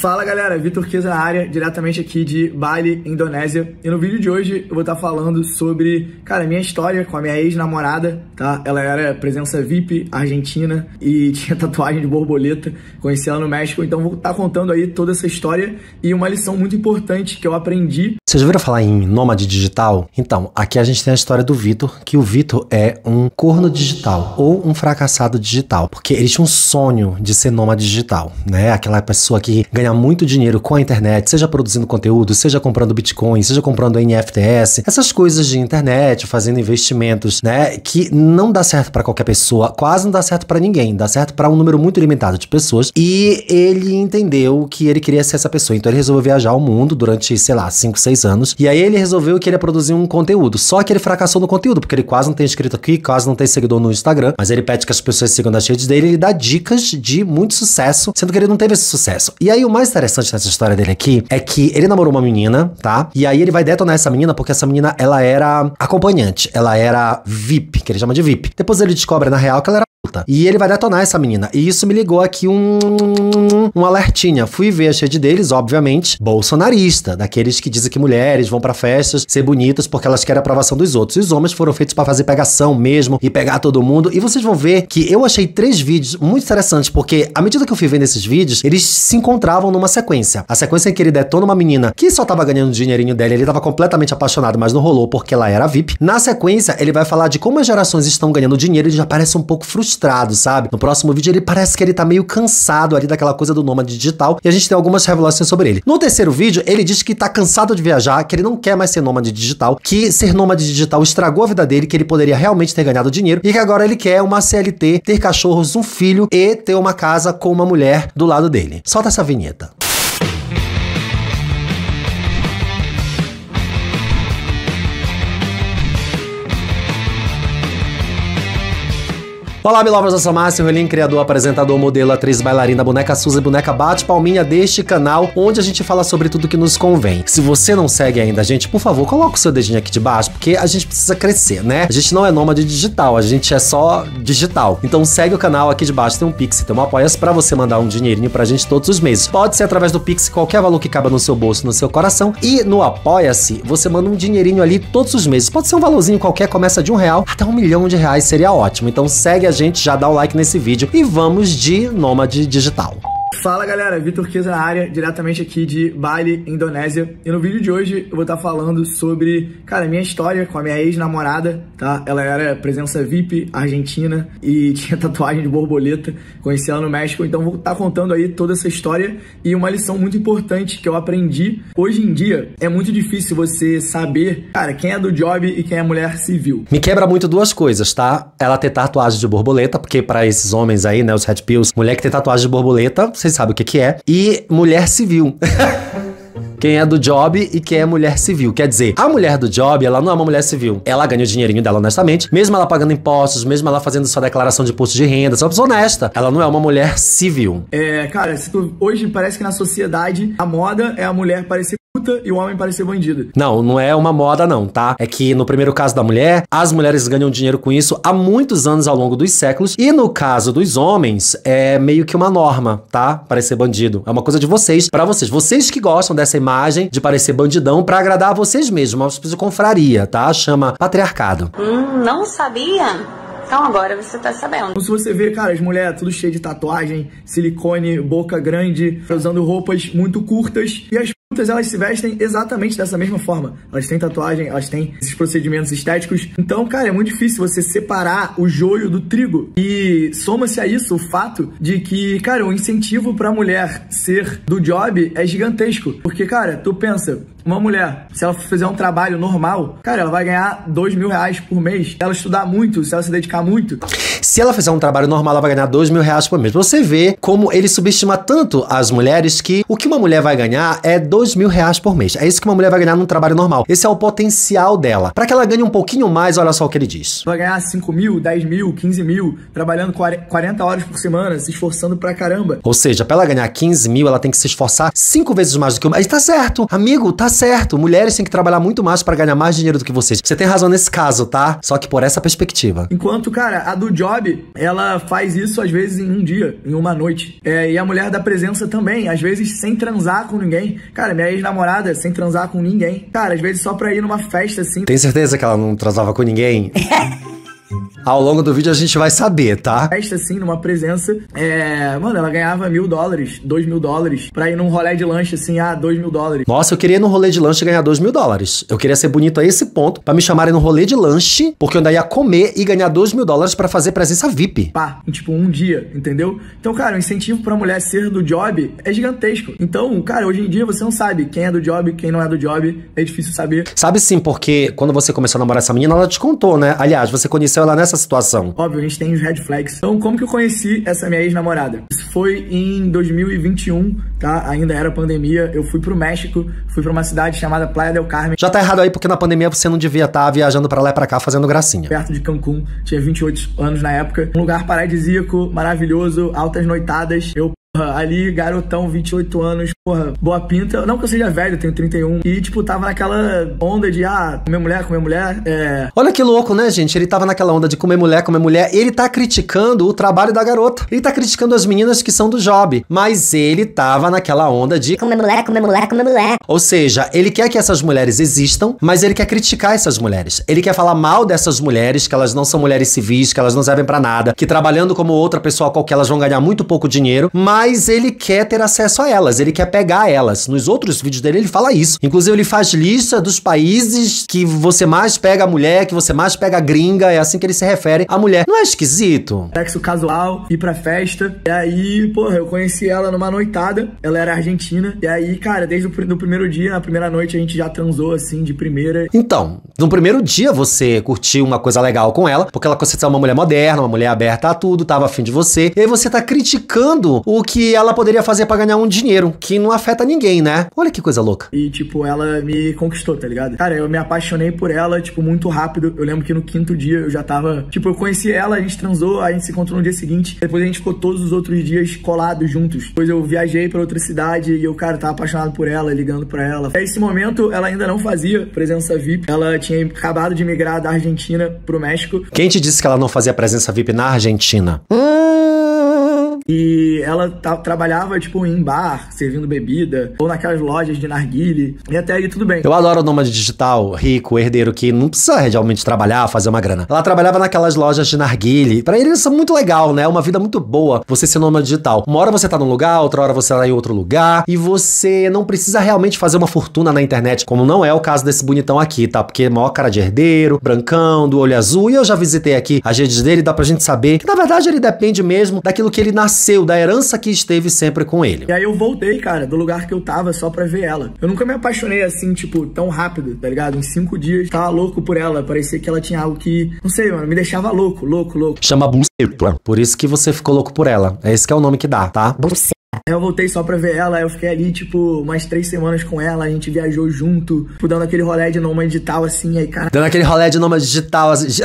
Fala galera, Vitor Keza na área, diretamente aqui de Bali, Indonésia. E no vídeo de hoje eu vou estar falando sobre, minha história com a minha ex-namorada, tá? Ela era presença VIP argentina e tinha tatuagem de borboleta, conheci ela no México, então vou estar contando aí toda essa história e uma lição muito importante que eu aprendi. Vocês já ouviram falar em nômade digital? Então, aqui a gente tem a história do Vitor, que o Vitor é um corno digital ou um fracassado digital, porque ele tinha um sonho de ser nômade digital, né? Aquela pessoa que ganha muito dinheiro com a internet, seja produzindo conteúdo, seja comprando Bitcoin, seja comprando NFTs, essas coisas de internet, fazendo investimentos, né? Que não dá certo pra qualquer pessoa, quase não dá certo pra ninguém, dá certo pra um número muito limitado de pessoas. E ele entendeu que ele queria ser essa pessoa, então ele resolveu viajar ao mundo durante, sei lá, 5, 6 anos, e aí ele resolveu que ele ia produzir um conteúdo, só que ele fracassou no conteúdo, porque ele quase não tem inscrito aqui, quase não tem seguidor no Instagram, mas ele pede que as pessoas sigam nas redes dele, ele dá dicas de muito sucesso, sendo que ele não teve esse sucesso. E aí o mais interessante nessa história dele aqui é que ele namorou uma menina, tá? E aí ele vai detonar essa menina porque essa menina, ela era acompanhante, ela era VIP, que ele chama de VIP. Depois ele descobre na real que ela era puta. E ele vai detonar essa menina. E isso me ligou aqui um alertinha. Fui ver a rede deles, obviamente, bolsonarista, daqueles que dizem que mulheres vão pra festas ser bonitas porque elas querem a aprovação dos outros. E os homens foram feitos pra fazer pegação mesmo e pegar todo mundo. E vocês vão ver que eu achei 3 vídeos muito interessantes, porque à medida que eu fui vendo esses vídeos, eles se encontravam numa sequência. A sequência em que ele detona uma menina que só tava ganhando o dinheirinho dela, ele tava completamente apaixonado, mas não rolou porque ela era VIP. Na sequência, ele vai falar de como as gerações estão ganhando dinheiro, ele já parece um pouco frustrado, sabe? No próximo vídeo, ele parece que ele tá meio cansado ali daquela coisa do nômade digital, e a gente tem algumas revelações sobre ele. No terceiro vídeo, ele diz que tá cansado de viajar, que ele não quer mais ser nômade digital, que ser nômade digital estragou a vida dele, que ele poderia realmente ter ganhado dinheiro, e que agora ele quer uma CLT, ter cachorros, um filho e ter uma casa com uma mulher do lado dele. Solta essa vinheta. Olá, belovers, eu sou Márcio Rolim, criador, apresentador, modelo, atriz, bailarina, boneca Suzy, boneca bate palminha deste canal, onde a gente fala sobre tudo que nos convém. Se você não segue ainda a gente, por favor, coloca o seu dedinho aqui de baixo, porque a gente precisa crescer, né? A gente não é nômade digital, a gente é só digital. Então segue o canal, aqui de baixo tem um Pix, tem um Apoia-se pra você mandar um dinheirinho pra gente todos os meses. Pode ser através do Pix, qualquer valor que caiba no seu bolso, no seu coração, e no Apoia-se, você manda um dinheirinho ali todos os meses. Pode ser um valorzinho qualquer, começa de R$1 até R$1 milhão, seria ótimo. Então segue a gente, já dá o like nesse vídeo e vamos de nômade digital. Fala galera, Vitor Keza na área, diretamente aqui de Bali, Indonésia. E no vídeo de hoje eu vou estar falando sobre, minha história com a minha ex-namorada, tá? Ela era presença VIP argentina e tinha tatuagem de borboleta, conheci ela no México, então vou estar contando aí toda essa história e uma lição muito importante que eu aprendi. Hoje em dia é muito difícil você saber, quem é do job e quem é mulher civil. Me quebra muito duas coisas, tá? Ela ter tatuagem de borboleta, porque pra esses homens aí, né, os red pills, mulher que tem tatuagem de borboleta, vocês sabem o que é, e mulher civil. Quem é do job e quem é mulher civil. Quer dizer, a mulher do job, ela não é uma mulher civil. Ela ganha o dinheirinho dela honestamente, mesmo ela pagando impostos, mesmo ela fazendo sua declaração de imposto de renda, só uma pessoa honesta. Ela não é uma mulher civil. Hoje parece que na sociedade a moda é a mulher parecer puta e o homem parecer bandido. Não, não é uma moda não, tá? É que no primeiro caso da mulher, as mulheres ganham dinheiro com isso há muitos anos ao longo dos séculos, e no caso dos homens, é meio que uma norma, tá? Parecer bandido. É uma coisa de vocês, pra vocês. Vocês que gostam dessa imagem de parecer bandidão pra agradar a vocês mesmos, uma espécie de confraria, tá? Chama patriarcado. Não sabia? Então agora você tá sabendo. Então, se você vê, as mulheres tudo cheio de tatuagem, silicone, boca grande, usando roupas muito curtas, e as putas, elas se vestem exatamente dessa mesma forma. Elas têm tatuagem, elas têm esses procedimentos estéticos. Então, é muito difícil você separar o joio do trigo. E soma-se a isso o fato de que, o incentivo pra mulher ser do job é gigantesco. Porque, tu pensa, uma mulher, se ela fizer um trabalho normal, ela vai ganhar R$2.000 por mês. Se ela estudar muito, se ela se dedicar muito. Se ela fizer um trabalho normal, ela vai ganhar R$2.000 por mês. Você vê como ele subestima tanto as mulheres que o que uma mulher vai ganhar é R$2.000 por mês. É isso que uma mulher vai ganhar num trabalho normal. Esse é o potencial dela. Pra que ela ganhe um pouquinho mais, olha só o que ele diz. Vai ganhar 5 mil, 10 mil, 15 mil, trabalhando 40 horas por semana, se esforçando pra caramba. Ou seja, pra ela ganhar 15 mil, ela tem que se esforçar 5 vezes mais do que uma. Aí tá certo, amigo, tá certo. Mulheres têm que trabalhar muito mais pra ganhar mais dinheiro do que vocês. Você tem razão nesse caso, tá? Só que por essa perspectiva. Enquanto, a do job job, ela faz isso às vezes em um dia, em uma noite. E a mulher da presença também, às vezes sem transar com ninguém. Cara, minha ex-namorada sem transar com ninguém. Cara, às vezes só pra ir numa festa assim. Tem certeza que ela não transava com ninguém? Ao longo do vídeo a gente vai saber, tá? Festa assim, numa presença. Mano, ela ganhava $1.000, $2.000 pra ir num rolê de lanche assim, $2.000. Nossa, eu queria ir no rolê de lanche e ganhar $2.000. Eu queria ser bonito a esse ponto pra me chamarem no rolê de lanche, porque eu ainda ia comer e ganhar $2.000 pra fazer presença VIP. Pá, em tipo um dia, entendeu? Então, cara, o incentivo pra mulher ser do job é gigantesco. Então, cara, hoje em dia você não sabe quem é do job, quem não é do job. É difícil saber. Sabe sim, porque quando você começou a namorar essa menina, ela te contou, né? Aliás, você conheceu ela nessa situação. Óbvio, a gente tem os red flags. Então, como que eu conheci essa minha ex-namorada? Isso foi em 2021, tá? Ainda era pandemia. Eu fui pro México, fui pra uma cidade chamada Playa del Carmen. Já tá errado aí, porque na pandemia você não devia estar viajando pra lá e pra cá fazendo gracinha. Perto de Cancún, tinha 28 anos na época. Um lugar paradisíaco, maravilhoso, altas noitadas. Eu ali, garotão, 28 anos, porra, boa pinta. Não que eu seja velho, eu tenho 31. E, tipo, tava naquela onda de, comer mulher, Olha que louco, né, gente? Ele tava naquela onda de comer mulher. E ele tá criticando o trabalho da garota. Ele tá criticando as meninas que são do job. Mas ele tava naquela onda de comer mulher. Ou seja, ele quer que essas mulheres existam, mas ele quer criticar essas mulheres. Ele quer falar mal dessas mulheres, que elas não são mulheres civis, que elas não servem pra nada, que trabalhando como outra pessoa qualquer, elas vão ganhar muito pouco dinheiro, mas ele quer ter acesso a elas, ele quer pegar elas. Nos outros vídeos dele ele fala isso. Inclusive ele faz lista dos países que você mais pega a mulher, que você mais pega a gringa, é assim que ele se refere à mulher. Não é esquisito? Sexo casual, ir pra festa. E aí, porra, eu conheci ela numa noitada, ela era argentina. E aí, cara, desde o primeiro dia, na primeira noite, a gente já transou, assim, de primeira. Então, no primeiro dia você curtiu uma coisa legal com ela, porque ela conseguiu ser uma mulher moderna, uma mulher aberta a tudo, tava afim de você. E aí você tá criticando o que ela poderia fazer pra ganhar um dinheiro, que não afeta ninguém, né? Olha que coisa louca. E, tipo, ela me conquistou, tá ligado? Cara, eu me apaixonei por ela, tipo, muito rápido. Eu lembro que no 5º dia eu já tava... Tipo, eu conheci ela, a gente transou, a gente se encontrou no dia seguinte. Depois a gente ficou todos os outros dias colados juntos. Depois eu viajei pra outra cidade e eu, cara, tava apaixonado por ela, ligando pra ela. Nesse momento, ela ainda não fazia presença VIP. Ela tinha acabado de migrar da Argentina pro México. Quem te disse que ela não fazia presença VIP na Argentina? E ela trabalhava, tipo, em bar, servindo bebida, ou naquelas lojas de narguile, e até aí tudo bem. Eu adoro o nômade digital, rico, herdeiro, que não precisa realmente trabalhar, fazer uma grana. Ela trabalhava naquelas lojas de narguile. Pra eles isso é muito legal, né? Uma vida muito boa, você ser nômade digital. Uma hora você tá num lugar, outra hora você tá em outro lugar, e você não precisa realmente fazer uma fortuna na internet, como não é o caso desse bonitão aqui, tá? Porque é maior cara de herdeiro, brancão, do olho azul, e eu já visitei aqui as redes dele, dá pra gente saber que, na verdade, ele depende mesmo daquilo que ele nasceu, da herança que esteve sempre com ele. E aí eu voltei, cara, do lugar que eu tava só pra ver ela. Eu nunca me apaixonei assim, tipo, tão rápido, tá ligado? Em 5 dias, tava louco por ela. Parecia que ela tinha algo que, não sei, mano, me deixava louco. Chama buceta. Por isso que você ficou louco por ela. É esse que é o nome que dá, tá? Buceta. Eu voltei só pra ver ela, eu fiquei ali, tipo, umas 3 semanas com ela, a gente viajou junto, tipo, dando aquele rolê de nômade digital, assim, aí, cara... Dando aquele rolê de nômade digital, assim...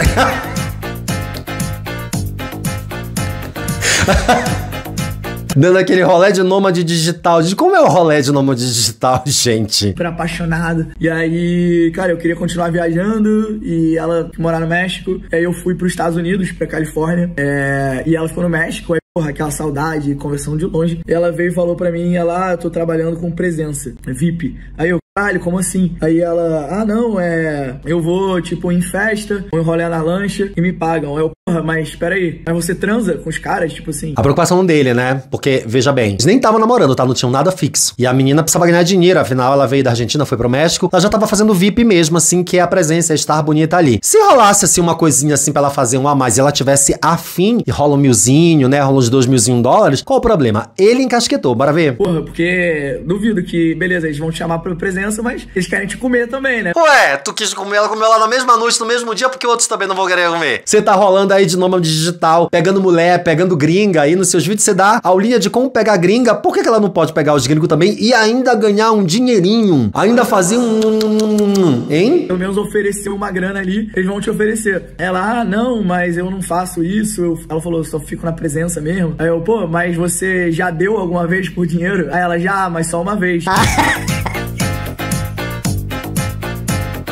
Dando aquele rolê de nômade digital. Como é o rolê de nômade digital, gente? Super apaixonado. E aí, cara, eu queria continuar viajando e ela morar no México. Aí eu fui pros Estados Unidos, pra Califórnia. E ela ficou no México. Aí, porra, aquela saudade, conversão de longe. E ela veio e falou pra mim, eu tô trabalhando com presença VIP. Aí eu, caralho, como assim? Aí ela, não, eu vou, tipo, em festa, vou enrolar na lancha e me pagam. Aí eu, porra, mas peraí, mas você transa com os caras, tipo assim? A preocupação dele, né? Porque, veja bem, eles nem estavam namorando, tá? Não tinham nada fixo. E a menina precisava ganhar dinheiro, afinal ela veio da Argentina, foi pro México, ela já tava fazendo VIP mesmo, assim, que é a presença, estar bonita ali. Se rolasse, assim, uma coisinha, assim, pra ela fazer um a mais e ela tivesse afim, e rola um $1.000, né? Rola uns $2.000, qual o problema? Ele encasquetou, bora ver? Porra, porque duvido que, beleza, eles vão te chamar pra presença, mas eles querem te comer também, né? Ué, tu quis comer, ela comeu lá na mesma noite, no mesmo dia, porque outros também não vão querer comer. Você tá rolando aí de nômade digital, pegando mulher, pegando gringa, aí nos seus vídeos você dá aulinha de como pegar gringa, por que ela não pode pegar os gringos também e ainda ganhar um dinheirinho? Ainda fazer hein? Pelo menos oferecer uma grana ali, eles vão te oferecer. Ela, não, mas eu não faço isso. Ela falou, eu só fico na presença mesmo. Aí eu, pô, mas você já deu alguma vez por dinheiro? Aí ela, já, mas só uma vez.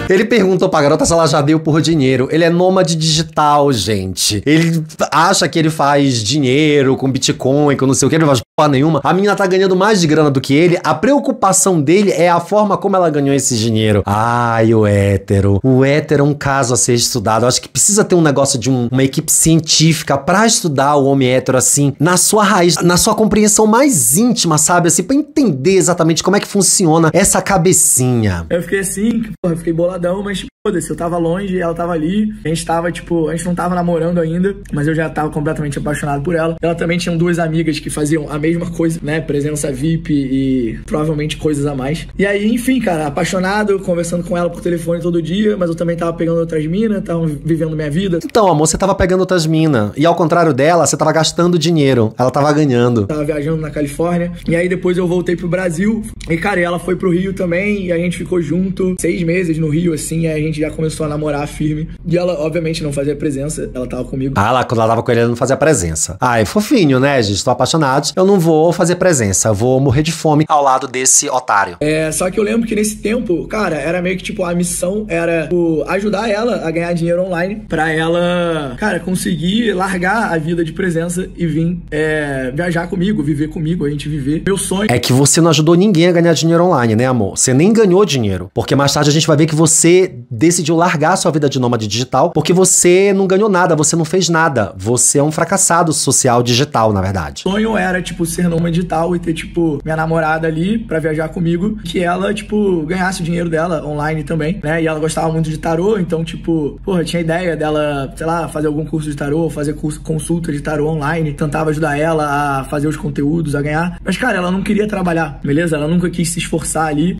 Ele perguntou pra garota se ela já deu por dinheiro. Ele é nômade digital, gente. Ele acha que ele faz dinheiro com Bitcoin, com não sei o que, ele não faz porra nenhuma. A menina tá ganhando mais de grana do que ele. A preocupação dele é a forma como ela ganhou esse dinheiro. Ai, o hétero. O hétero é um caso a ser estudado. Eu acho que precisa ter um negócio de uma equipe científica pra estudar o homem hétero, assim, na sua raiz, na sua compreensão mais íntima, sabe? Assim, pra entender exatamente como é que funciona essa cabecinha. Eu fiquei assim, porra, eu fiquei boladão, mas foda-se, eu tava longe, ela tava ali, a gente tava, tipo, a gente não tava namorando ainda, mas eu já tava completamente apaixonado por ela. Ela também tinha duas amigas que faziam a mesma coisa, né, presença VIP e provavelmente coisas a mais. E aí, enfim, cara, apaixonado, conversando com ela por telefone todo dia, mas eu também tava pegando outras minas, tava vivendo minha vida. Então, amor, você tava pegando outras minas, e ao contrário dela, você tava gastando dinheiro, ela tava ganhando. Tava viajando na Califórnia, e aí depois eu voltei pro Brasil, e cara, ela foi pro Rio também, e a gente ficou junto 6 meses no Rio, assim, aí a gente já começou a namorar firme. E ela, obviamente, não fazia presença. Ela tava comigo. Ah, quando ela tava com ele, ela não fazia presença. Ai, fofinho, né, gente? Tô apaixonado. Eu não vou fazer presença. Eu vou morrer de fome ao lado desse otário. Só que eu lembro que nesse tempo, cara, era meio que, tipo, a missão era tipo, ajudar ela a ganhar dinheiro online pra ela, cara, conseguir largar a vida de presença e vir viajar comigo, viver comigo, a gente viver. Meu sonho... É que você não ajudou ninguém a ganhar dinheiro online, né, amor? Você nem ganhou dinheiro. Porque mais tarde a gente vai ver que você decidiu largar a sua vida de nômade digital porque você não ganhou nada, você não fez nada. Você é um fracassado social digital, na verdade. O sonho era, tipo, ser nômade digital e ter, tipo, minha namorada ali pra viajar comigo, que ela, tipo, ganhasse o dinheiro dela online também, né? E ela gostava muito de tarô, então, tipo, porra, tinha ideia dela, sei lá, fazer algum curso de tarô, fazer consulta de tarô online, tentava ajudar ela a fazer os conteúdos, a ganhar. Mas, cara, ela não queria trabalhar, beleza? Ela nunca quis se esforçar ali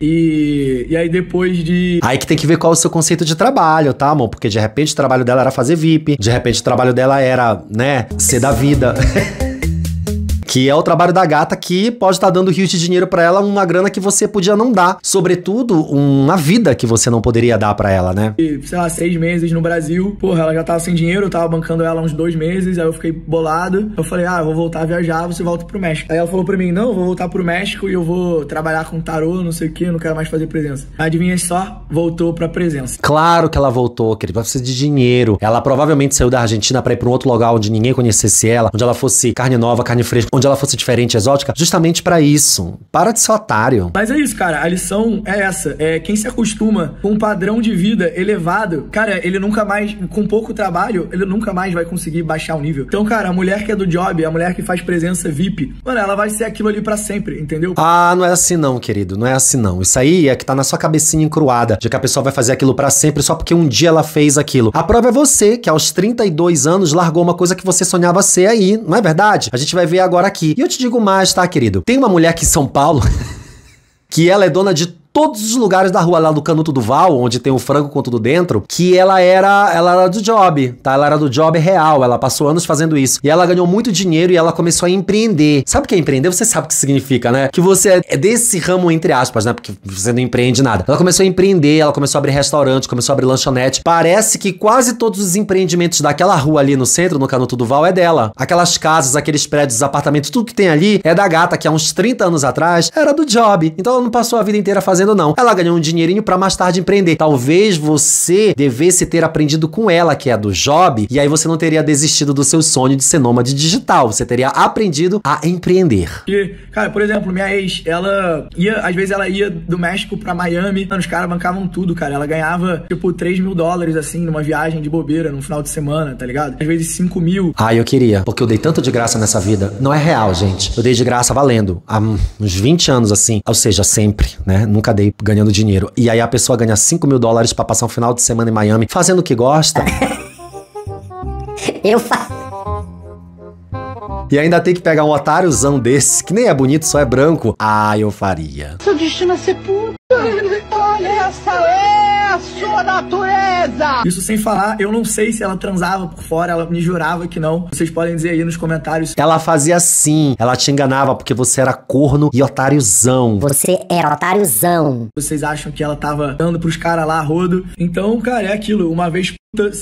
e aí depois de... Aí que tem que ver qual é o seu conceito de trabalho, tá, amor? Porque de repente o trabalho dela era fazer VIP, de repente o trabalho dela era, né, ser da vida. Que é o trabalho da gata que pode estar dando rios de dinheiro pra ela, uma grana que você podia não dar. Sobretudo, uma vida que você não poderia dar pra ela, né? E, sei lá, 6 meses no Brasil. Porra, ela já tava sem dinheiro, eu tava bancando ela uns 2 meses, aí eu fiquei bolado. Eu falei, eu vou voltar a viajar, você volta pro México. Aí ela falou pra mim, não, eu vou voltar pro México e eu vou trabalhar com tarô, não sei o que, não quero mais fazer presença. Adivinha só? Voltou pra presença. Claro que ela voltou, querido, vai precisar de dinheiro. Ela provavelmente saiu da Argentina pra ir pra um outro lugar onde ninguém conhecesse ela, onde ela fosse carne nova, carne fresca, onde ela fosse diferente, exótica, justamente pra isso. Para de ser otário. Mas é isso, cara. A lição é essa. Quem se acostuma com um padrão de vida elevado, cara, ele nunca mais, com pouco trabalho, ele nunca mais vai conseguir baixar o nível. Então, cara, a mulher que é do job, a mulher que faz presença VIP, mano, ela vai ser aquilo ali pra sempre, entendeu? Ah, não é assim não, querido. Não é assim não. Isso aí é que tá na sua cabecinha encruada, de que a pessoa vai fazer aquilo pra sempre só porque um dia ela fez aquilo. A prova é você, que aos 32 anos largou uma coisa que você sonhava ser aí, não é verdade? A gente vai ver agora aqui. E eu te digo mais, tá, querido? Tem uma mulher aqui em São Paulo que ela é dona de todos os lugares da rua lá do Canuto do Val, onde tem o frango com tudo dentro, que ela era do job, tá? Ela era do job real, ela passou anos fazendo isso. E ela ganhou muito dinheiro e ela começou a empreender. Sabe o que é empreender? Você sabe o que significa, né? Que você é desse ramo, entre aspas, né? Porque você não empreende nada. Ela começou a empreender, ela começou a abrir restaurante, começou a abrir lanchonete. Parece que quase todos os empreendimentos daquela rua ali no centro, no Canuto do Val, é dela. Aquelas casas, aqueles prédios, apartamentos, tudo que tem ali é da gata que há uns 30 anos atrás era do job. Então ela não passou a vida inteira fazendo não. Ela ganhou um dinheirinho pra mais tarde empreender. Talvez você devesse ter aprendido com ela, que é do job, e aí você não teria desistido do seu sonho de ser nômade digital. Você teria aprendido a empreender. E, cara, por exemplo, minha ex, ela ia, às vezes ela ia do México pra Miami, mano, os caras bancavam tudo, cara. Ela ganhava, tipo, $3.000, assim, numa viagem de bobeira, num final de semana, tá ligado? Às vezes 5 mil. Ah, eu queria, porque eu dei tanto de graça nessa vida. Não é real, gente. Eu dei de graça valendo. Há uns 20 anos, assim. Ou seja, sempre, né? Nunca dei ganhando dinheiro. E aí a pessoa ganha $5.000 pra passar um final de semana em Miami, fazendo o que gosta. Eu faço. E ainda tem que pegar um otáriozão desse, que nem é bonito, só é branco. Ah, eu faria. Seu destino é ser puta. Olha, essa é a sua natureza. Isso sem falar, eu não sei se ela transava por fora, ela me jurava que não. Vocês podem dizer aí nos comentários. Ela fazia assim, ela te enganava porque você era corno e otáriozão. Você era otáriozão. Vocês acham que ela tava dando pros caras lá, rodo. Então, cara, é aquilo. Uma vez puta, sempre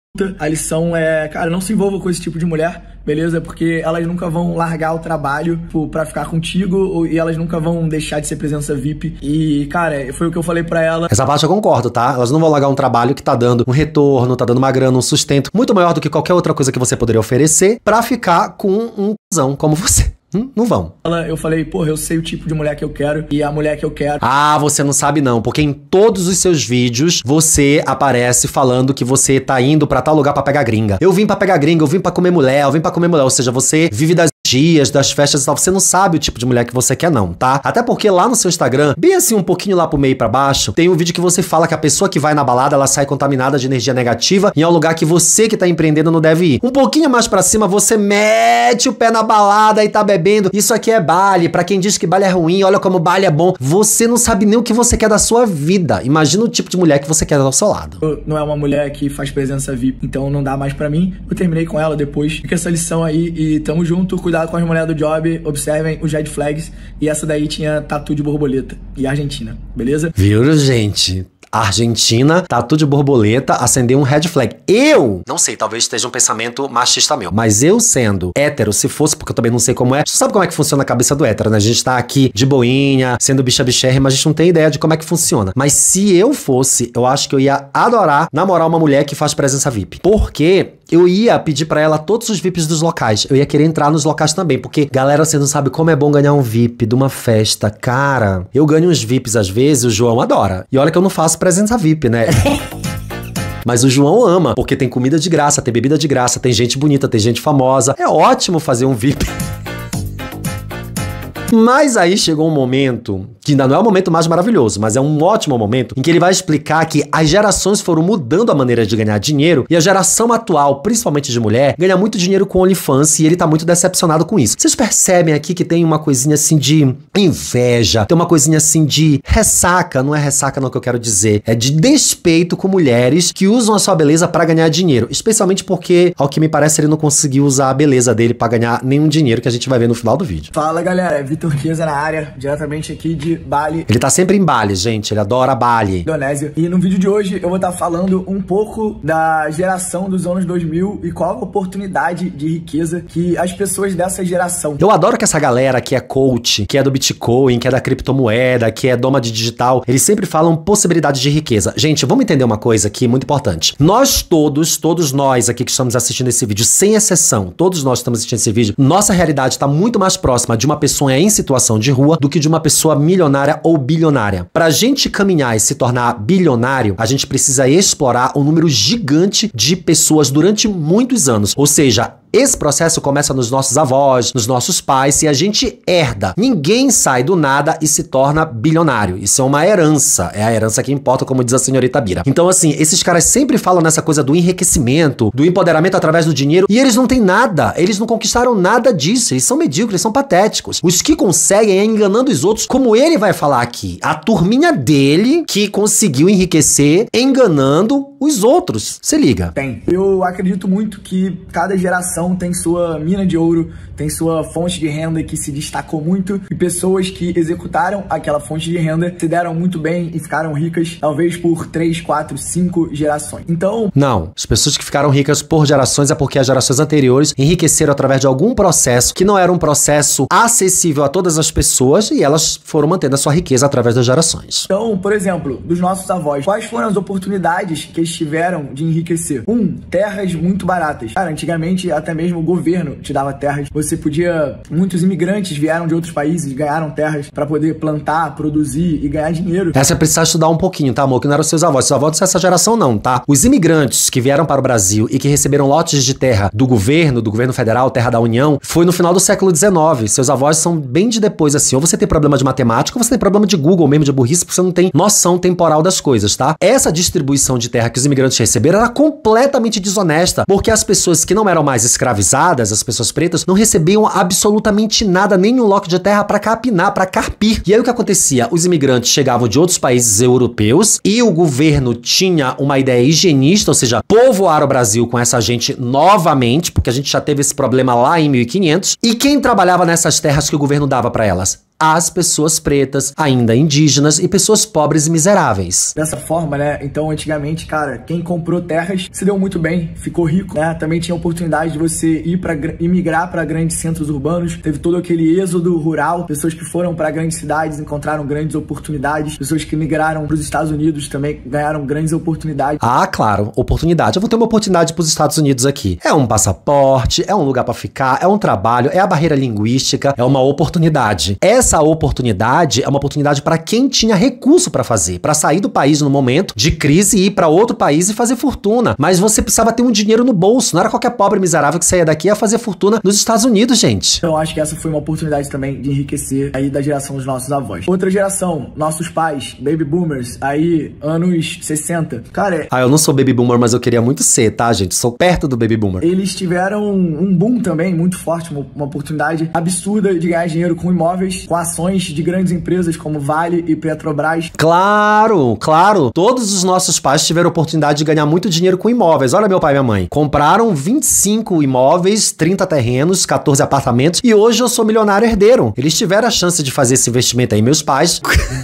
A lição é, cara, não se envolva com esse tipo de mulher, beleza? Porque elas nunca vão largar o trabalho pra ficar contigo e elas nunca vão deixar de ser presença VIP. E, cara, foi o que eu falei pra ela. Essa parte eu concordo, tá? Elas não vão largar um trabalho que tá dando um retorno, tá dando uma grana, um sustento muito maior do que qualquer outra coisa que você poderia oferecer pra ficar com um cuzão como você. Não vão. Eu falei, porra, eu sei o tipo de mulher que eu quero e a mulher que eu quero. Ah, você não sabe não, porque em todos os seus vídeos você aparece falando que você tá indo pra tal lugar pra pegar gringa. Eu vim pra pegar gringa, eu vim pra comer mulher, eu vim pra comer mulher. Ou seja, você vive das dias, das festas e tal. Você não sabe o tipo de mulher que você quer não, tá? Até porque lá no seu Instagram, bem assim um pouquinho lá pro meio e pra baixo, tem um vídeo que você fala que a pessoa que vai na balada, ela sai contaminada de energia negativa e é um lugar que você que tá empreendendo não deve ir. Um pouquinho mais pra cima, você mete o pé na balada e tá bebendo. Isso aqui é baile, pra quem diz que baile é ruim, olha como baile é bom. Você não sabe nem o que você quer da sua vida. Imagina o tipo de mulher que você quer ao seu lado. Não é uma mulher que faz presença VIP, então não dá mais pra mim. Eu terminei com ela depois. Fica essa lição aí e tamo junto. Cuidado com as mulheres do job, observem os red flags. E essa daí tinha tatu de borboleta. E Argentina, beleza? Viu, gente? Argentina, tatu de borboleta, acendeu um red flag. Eu, não sei, talvez esteja um pensamento machista meu, mas eu sendo hétero, se fosse, porque eu também não sei como é, você sabe como é que funciona a cabeça do hétero, né? A gente tá aqui de boinha, sendo bicha-bicherre, mas a gente não tem ideia de como é que funciona. Mas se eu fosse, eu acho que eu ia adorar namorar uma mulher que faz presença VIP. Porque eu ia pedir pra ela todos os VIPs dos locais. Eu ia querer entrar nos locais também, porque, galera, você não sabe como é bom ganhar um VIP de uma festa. Cara, eu ganho uns VIPs às vezes, o João adora. E olha que eu não faço presença VIP, né? Mas o João ama, porque tem comida de graça, tem bebida de graça, tem gente bonita, tem gente famosa. É ótimo fazer um VIP. Mas aí chegou um momento, que ainda não é o momento mais maravilhoso, mas é um ótimo momento, em que ele vai explicar que as gerações foram mudando a maneira de ganhar dinheiro e a geração atual, principalmente de mulher, ganha muito dinheiro com OnlyFans e ele tá muito decepcionado com isso. Vocês percebem aqui que tem uma coisinha assim de inveja, tem uma coisinha assim de ressaca, não é ressaca não que eu quero dizer, é de despeito com mulheres que usam a sua beleza pra ganhar dinheiro, especialmente porque, ao que me parece, ele não conseguiu usar a beleza dele pra ganhar nenhum dinheiro, que a gente vai ver no final do vídeo. Fala, galera, Vitor Chiesa na área, diretamente aqui de Bali. Ele tá sempre em Bali, gente, ele adora Bali. Indonésia. E no vídeo de hoje eu vou estar falando um pouco da geração dos anos 2000 e qual a oportunidade de riqueza que as pessoas dessa geração... Eu adoro que essa galera que é coach, que é do Bitcoin, que é da criptomoeda, que é doma de digital, eles sempre falam possibilidades de riqueza. Gente, vamos entender uma coisa aqui muito importante. Nós todos nós aqui que estamos assistindo esse vídeo, sem exceção, todos nós que estamos assistindo esse vídeo, nossa realidade está muito mais próxima de uma pessoa em situação de rua do que de uma pessoa milionária ou bilionária. Pra gente caminhar e se tornar bilionário, a gente precisa explorar um número gigante de pessoas durante muitos anos. Ou seja, esse processo começa nos nossos avós, nos nossos pais, e a gente herda. Ninguém sai do nada e se torna bilionário. Isso é uma herança. É a herança que importa, como diz a senhorita Bira. Então, assim, esses caras sempre falam nessa coisa do enriquecimento, do empoderamento através do dinheiro, e eles não têm nada. Eles não conquistaram nada disso. Eles são medíocres, eles são patéticos. Os que conseguem é enganando os outros, como ele vai falar aqui. A turminha dele que conseguiu enriquecer enganando os outros. Se liga. Tem. Eu acredito muito que cada geração tem sua mina de ouro, tem sua fonte de renda que se destacou muito e pessoas que executaram aquela fonte de renda se deram muito bem e ficaram ricas, talvez por 3, 4, 5 gerações. Então... Não, as pessoas que ficaram ricas por gerações é porque as gerações anteriores enriqueceram através de algum processo que não era um processo acessível a todas as pessoas e elas foram mantendo a sua riqueza através das gerações. Então, por exemplo, dos nossos avós, quais foram as oportunidades que eles tiveram de enriquecer? Terras muito baratas. Cara, antigamente até mesmo o governo te dava terras. Você podia... Muitos imigrantes vieram de outros países, ganharam terras para poder plantar, produzir e ganhar dinheiro. Essa é precisar estudar um pouquinho, tá, amor? Que não eram seus avós. Seus avós não são essa geração não, tá? Os imigrantes que vieram para o Brasil e que receberam lotes de terra do governo federal, terra da União, foi no final do século XIX. Seus avós são bem de depois, assim. Ou você tem problema de matemática, ou você tem problema de Google mesmo, de burrice, porque você não tem noção temporal das coisas, tá? Essa distribuição de terra que os imigrantes receberam era completamente desonesta, porque as pessoas que não eram mais escravizadas, as pessoas pretas, não recebiam absolutamente nada, nenhum lote de terra para capinar, para carpir. E aí o que acontecia? Os imigrantes chegavam de outros países europeus e o governo tinha uma ideia higienista, ou seja, povoar o Brasil com essa gente novamente, porque a gente já teve esse problema lá em 1500. E quem trabalhava nessas terras que o governo dava para elas? às pessoas pretas, ainda indígenas e pessoas pobres e miseráveis. Dessa forma, né? Então, antigamente, cara, quem comprou terras se deu muito bem, ficou rico, né? Também tinha a oportunidade de você migrar para grandes centros urbanos. Teve todo aquele êxodo rural, pessoas que foram para grandes cidades encontraram grandes oportunidades, pessoas que migraram para os Estados Unidos também ganharam grandes oportunidades. Ah, claro, oportunidade. Eu vou ter uma oportunidade para os Estados Unidos aqui. É um passaporte, é um lugar para ficar, é um trabalho, é a barreira linguística, é uma oportunidade. Essa oportunidade é uma oportunidade para quem tinha recurso para fazer, para sair do país no momento de crise e ir para outro país e fazer fortuna. Mas você precisava ter um dinheiro no bolso, não era qualquer pobre miserável que saía daqui a fazer fortuna nos Estados Unidos, gente. Então, acho que essa foi uma oportunidade também de enriquecer aí da geração dos nossos avós. Outra geração, nossos pais, baby boomers, aí anos 60. Cara, eu não sou baby boomer, mas eu queria muito ser, tá, gente? Sou perto do baby boomer. Eles tiveram um boom também muito forte, uma oportunidade absurda de ganhar dinheiro com imóveis, com ações de grandes empresas como Vale e Petrobras. Claro, claro. Todos os nossos pais tiveram a oportunidade de ganhar muito dinheiro com imóveis. Olha meu pai e minha mãe. Compraram 25 imóveis, 30 terrenos, 14 apartamentos e hoje eu sou milionário herdeiro. Eles tiveram a chance de fazer esse investimento aí, meus pais.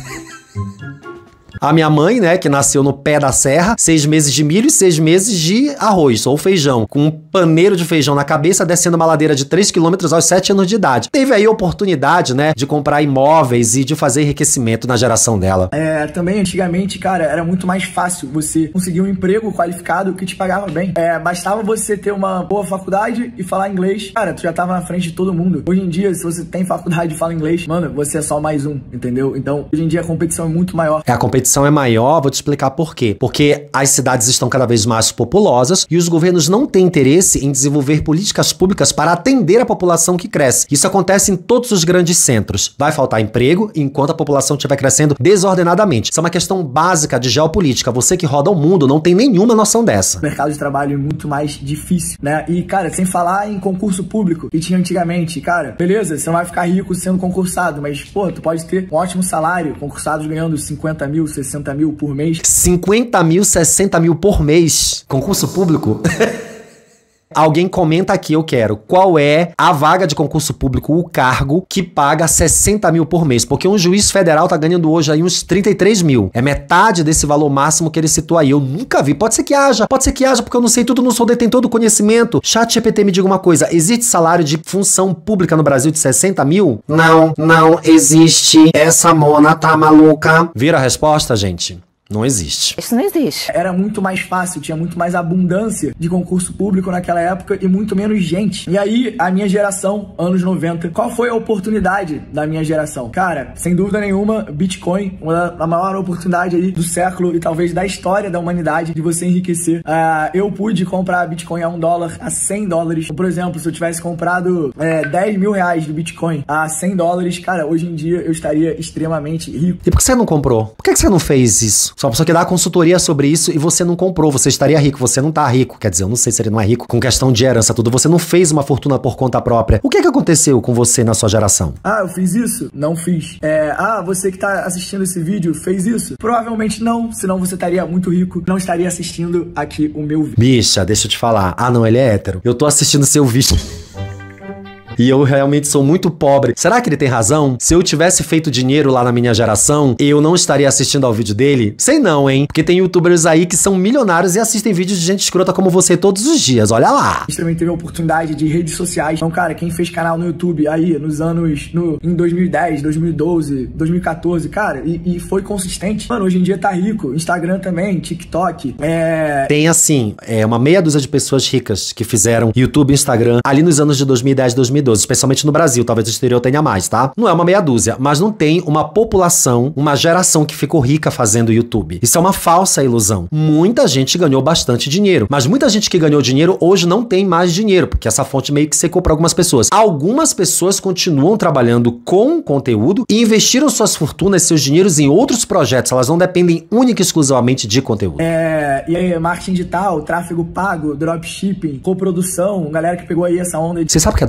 A minha mãe, né, que nasceu no pé da serra, 6 meses de milho e 6 meses de arroz ou feijão, com um paneiro de feijão na cabeça, descendo uma ladeira de 3 quilômetros aos 7 anos de idade. Teve aí a oportunidade, né, de comprar imóveis e de fazer enriquecimento na geração dela. Também antigamente, cara, era muito mais fácil você conseguir um emprego qualificado que te pagava bem. Bastava você ter uma boa faculdade e falar inglês. Cara, tu já tava na frente de todo mundo. Hoje em dia, se você tem faculdade e fala inglês, mano, você é só mais um, entendeu? Então, hoje em dia a competição é muito maior. A competição é maior, vou te explicar por quê. Porque as cidades estão cada vez mais populosas e os governos não têm interesse em desenvolver políticas públicas para atender a população que cresce. Isso acontece em todos os grandes centros. Vai faltar emprego enquanto a população estiver crescendo desordenadamente. Isso é uma questão básica de geopolítica. Você que roda o mundo não tem nenhuma noção dessa. O mercado de trabalho é muito mais difícil, né? E, cara, sem falar em concurso público que tinha antigamente, cara, beleza, você não vai ficar rico sendo concursado, mas, pô, tu pode ter um ótimo salário, concursados ganhando 50 mil, 60 mil por mês. 50 mil, 60 mil por mês. Concurso público? Alguém comenta aqui, eu quero. Qual é a vaga de concurso público, o cargo, que paga 60 mil por mês? Porque um juiz federal tá ganhando hoje aí uns 33 mil. É metade desse valor máximo que ele citou aí. Eu nunca vi. Pode ser que haja porque eu não sei tudo, não sou detentor do conhecimento. ChatGPT, me diga uma coisa. Existe salário de função pública no Brasil de 60 mil? Não existe. Essa mona tá maluca. Vira a resposta, gente? Não existe. Isso não existe. Era muito mais fácil, tinha muito mais abundância de concurso público naquela época e muito menos gente. E aí, a minha geração, anos 90, qual foi a oportunidade da minha geração? Cara, sem dúvida nenhuma, Bitcoin, a maior oportunidade aí do século e talvez da história da humanidade de você enriquecer. Eu pude comprar Bitcoin a $1, a $100. Por exemplo, se eu tivesse comprado 10 mil reais de Bitcoin a $100, cara, hoje em dia eu estaria extremamente rico. E por que você não comprou? Por que você não fez isso? Só uma pessoa que dá consultoria sobre isso e você não comprou, você estaria rico, você não tá rico. Quer dizer, eu não sei se ele não é rico com questão de herança, tudo. Você não fez uma fortuna por conta própria. O que aconteceu com você na sua geração? Eu fiz isso? Não fiz. Você que tá assistindo esse vídeo fez isso? Provavelmente não, senão você estaria muito rico, não estaria assistindo aqui o meu vídeo. Bicha, deixa eu te falar. Não, ele é hétero. Eu tô assistindo seu vídeo. E eu realmente sou muito pobre. Será que ele tem razão? Se eu tivesse feito dinheiro lá na minha geração, eu não estaria assistindo ao vídeo dele? Sei não, hein? Porque tem youtubers aí que são milionários e assistem vídeos de gente escrota como você todos os dias. Olha lá! A gente também teve a oportunidade de redes sociais. Então, cara, quem fez canal no YouTube aí nos anos... em 2010, 2012, 2014, cara, e foi consistente. Mano, hoje em dia tá rico. Instagram também, TikTok. Tem assim, uma meia dúzia de pessoas ricas que fizeram YouTube e Instagram ali nos anos de 2010, 2012. Especialmente no Brasil, talvez no exterior tenha mais, tá? Não é uma meia dúzia, mas não tem uma população, uma geração que ficou rica fazendo YouTube. Isso é uma falsa ilusão. Muita gente ganhou bastante dinheiro, mas muita gente que ganhou dinheiro hoje não tem mais dinheiro, porque essa fonte meio que secou para algumas pessoas. Algumas pessoas continuam trabalhando com conteúdo e investiram suas fortunas, seus dinheiros em outros projetos. Elas não dependem única e exclusivamente de conteúdo. E aí, marketing digital, tráfego pago, dropshipping, coprodução, galera que pegou aí essa onda de... Você sabe o que é dropshipping?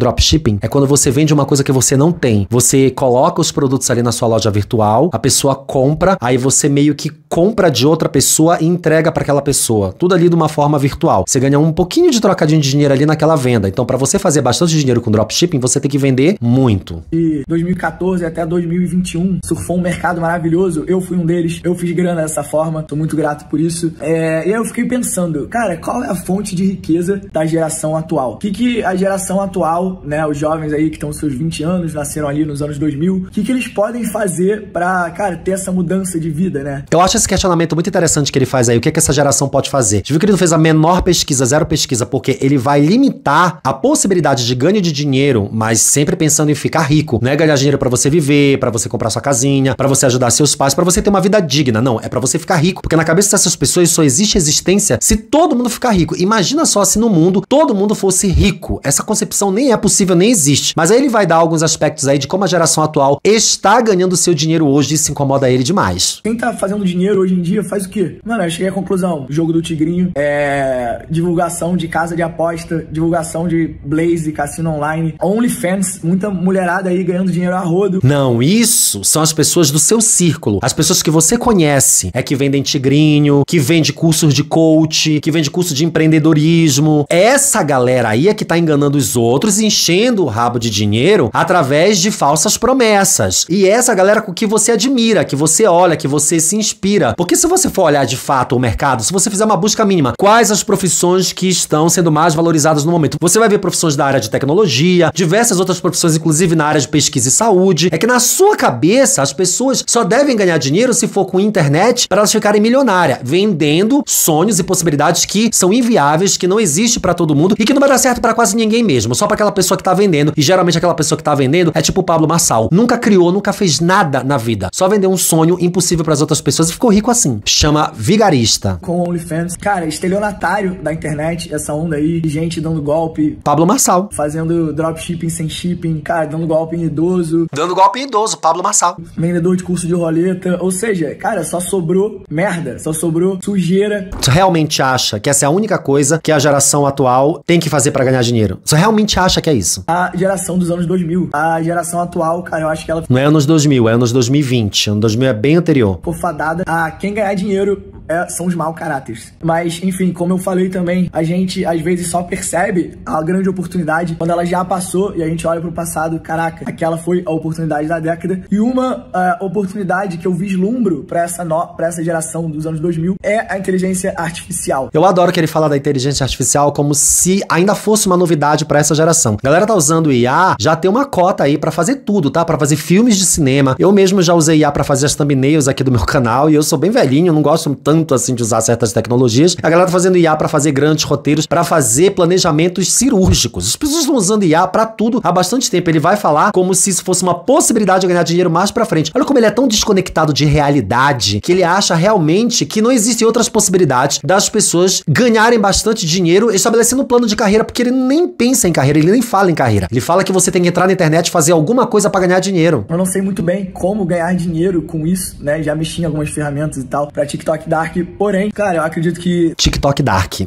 dropshipping é quando você vende uma coisa que você não tem. Você coloca os produtos ali na sua loja virtual, a pessoa compra, aí você meio que compra de outra pessoa e entrega para aquela pessoa. Tudo ali de uma forma virtual. Você ganha um pouquinho de trocadinho de dinheiro ali naquela venda. Então, para você fazer bastante dinheiro com dropshipping, você tem que vender muito. De 2014 até 2021, surfou um mercado maravilhoso. Eu fui um deles. Eu fiz grana dessa forma. Tô muito grato por isso. E aí eu fiquei pensando, cara, qual é a fonte de riqueza da geração atual? O que a geração atual, né, os jovens aí que estão nos seus 20 anos, nasceram ali nos anos 2000, o que eles podem fazer pra, cara, ter essa mudança de vida, né? Eu acho esse questionamento muito interessante que ele faz aí. O que é que essa geração pode fazer? Você viu que ele não fez a menor pesquisa, zero pesquisa, porque ele vai limitar a possibilidade de ganho de dinheiro, mas sempre pensando em ficar rico. Não é ganhar dinheiro pra você viver, pra você comprar sua casinha, pra você ajudar seus pais, pra você ter uma vida digna. Não, é pra você ficar rico. Porque na cabeça dessas pessoas só existe existência se todo mundo ficar rico. Imagina só se no mundo todo mundo fosse rico. Essa concepção nem é possível, nem existe. Mas aí ele vai dar alguns aspectos aí de como a geração atual está ganhando seu dinheiro hoje e isso incomoda ele demais. Quem tá fazendo dinheiro hoje em dia faz o quê? Mano, eu cheguei à conclusão. Jogo do Tigrinho, divulgação de casa de aposta, divulgação de Blaze, cassino online, OnlyFans, muita mulherada aí ganhando dinheiro a rodo. Não, isso são as pessoas do seu círculo. As pessoas que você conhece. É que vendem tigrinho, que vende cursos de coach, que vende curso de empreendedorismo. Essa galera aí é que tá enganando os outros e enchendo o rabo de dinheiro através de falsas promessas. E essa galera com que você admira, que você olha, que você se inspira. Porque se você for olhar de fato o mercado, se você fizer uma busca mínima, quais as profissões que estão sendo mais valorizadas no momento? Você vai ver profissões da área de tecnologia, diversas outras profissões, inclusive na área de pesquisa e saúde. É que na sua cabeça, as pessoas só devem ganhar dinheiro se for com internet para elas ficarem milionárias, vendendo sonhos e possibilidades que são inviáveis, que não existe para todo mundo e que não vai dar certo para quase ninguém mesmo, só para aquela pessoa que tá vendendo. E geralmente aquela pessoa que tá vendendo é tipo o Pablo Marçal. Nunca criou, nunca fez nada na vida. Só vendeu um sonho impossível para as outras pessoas e ficou rico assim. Chama vigarista. Com OnlyFans. Cara, estelionatário da internet, essa onda aí, de gente dando golpe. Pablo Marçal. Fazendo dropshipping sem shipping, cara, dando golpe em idoso. Dando golpe em idoso, Pablo Marçal. Vendedor de curso de roleta. Ou seja, cara, só sobrou merda, só sobrou sujeira. Você realmente acha que essa é a única coisa que a geração atual tem que fazer pra ganhar dinheiro? Você realmente acha que é isso? A geração dos anos 2000. A geração atual, cara, eu acho que ela... Não é anos 2000, é anos 2020. Ano 2000 é bem anterior. Ficou fadada a quem ganhar dinheiro são os mau caráteres. Mas, enfim, como eu falei também, a gente às vezes só percebe a grande oportunidade quando ela já passou e a gente olha pro passado, caraca, aquela foi a oportunidade da década. E uma oportunidade que eu vislumbro pra essa geração dos anos 2000 é a inteligência artificial. Eu adoro que ele fala da inteligência artificial como se ainda fosse uma novidade pra essa geração. A galera tá usando IA, já tem uma cota aí pra fazer tudo, tá? Pra fazer filmes de cinema. Eu mesmo já usei IA pra fazer as thumbnails aqui do meu canal e eu sou bem velhinho, não gosto tanto assim de usar certas tecnologias. A galera tá fazendo IA pra fazer grandes roteiros, pra fazer planejamentos cirúrgicos. As pessoas estão usando IA pra tudo há bastante tempo. Ele vai falar como se isso fosse uma possibilidade de ganhar dinheiro mais pra frente. Olha como ele é tão desconectado de realidade que ele acha realmente que não existem outras possibilidades das pessoas ganharem bastante dinheiro estabelecendo um plano de carreira, porque ele nem pensa em carreira, ele nem fala em carreira. Ele fala que você tem que entrar na internet e fazer alguma coisa pra ganhar dinheiro. Eu não sei muito bem como ganhar dinheiro com isso, né? Já mexi em algumas ferramentas e tal pra TikTok Dark, porém, cara, eu acredito que... TikTok Dark.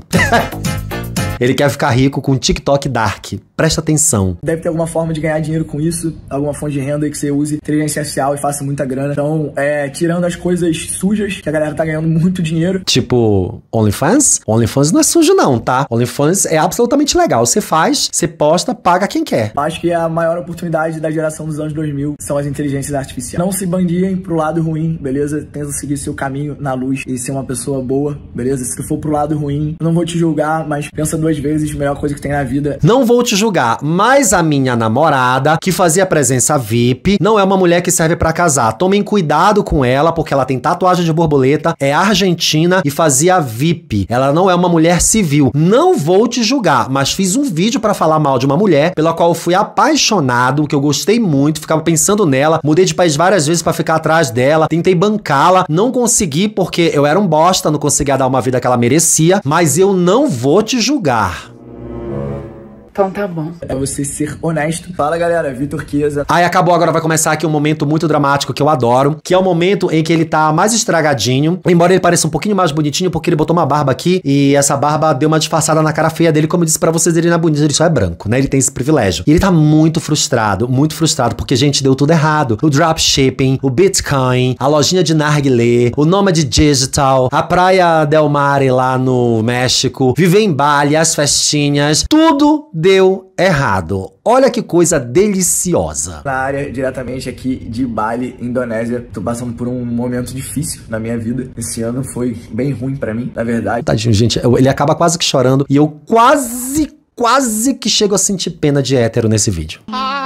Ele quer ficar rico com TikTok Dark. Presta atenção. Deve ter alguma forma de ganhar dinheiro com isso, alguma fonte de renda que você use inteligência artificial e faça muita grana. Então, tirando as coisas sujas, que a galera tá ganhando muito dinheiro. Tipo, OnlyFans? OnlyFans não é sujo não, tá? OnlyFans é absolutamente legal. Você faz, você posta, paga quem quer. Acho que a maior oportunidade da geração dos anos 2000 são as inteligências artificiais. Não se bandiem pro lado ruim, beleza? Tenta seguir seu caminho na luz e ser uma pessoa boa, beleza? Se tu for pro lado ruim, não vou te julgar, mas pensa duas vezes, a melhor coisa que tem na vida. Não vou te julgar, mas a minha namorada, que fazia presença VIP, não é uma mulher que serve pra casar. Tomem cuidado com ela, porque ela tem tatuagem de borboleta, é argentina e fazia VIP. Ela não é uma mulher civil. Não vou te julgar, mas fiz um vídeo pra falar mal de uma mulher, pela qual eu fui apaixonado, que eu gostei muito, ficava pensando nela, mudei de país várias vezes pra ficar atrás dela, tentei bancá-la, não consegui porque eu era um bosta, não conseguia dar uma vida que ela merecia, mas eu não vou te julgar. Então tá bom. É você ser honesto. Fala, galera, Vitor Chiesa. Aí acabou, agora vai começar aqui um momento muito dramático que eu adoro, que é o momento em que ele tá mais estragadinho, embora ele pareça um pouquinho mais bonitinho, porque ele botou uma barba aqui e essa barba deu uma disfarçada na cara feia dele. Como eu disse pra vocês, ele não é bonito, ele só é branco, né? Ele tem esse privilégio. E ele tá muito frustrado, porque, gente, deu tudo errado. O dropshipping, o Bitcoin, a lojinha de narguilé, o Nômade Digital, a Praia Del Mar lá no México, viver em Bali, as festinhas, tudo deu errado. Olha que coisa deliciosa. Na área, diretamente aqui de Bali, Indonésia. Tô passando por um momento difícil na minha vida. Esse ano foi bem ruim pra mim, na verdade. Tadinho, gente, ele acaba quase que chorando e eu quase que chego a sentir pena de hétero nesse vídeo.